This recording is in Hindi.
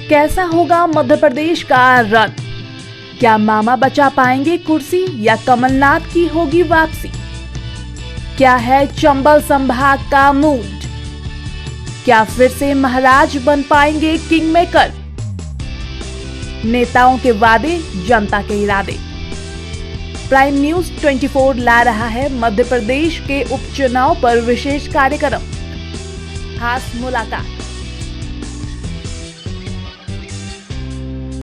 कैसा होगा मध्य प्रदेश का रन? क्या मामा बचा पाएंगे कुर्सी या कमलनाथ की होगी वापसी? क्या है चंबल संभाग का मूड? क्या फिर से महाराज बन पाएंगे किंग मेकर? नेताओं के वादे, जनता के इरादे। प्राइम न्यूज 24 ला रहा है मध्य प्रदेश के उपचुनाव पर विशेष कार्यक्रम। खास मुलाकात।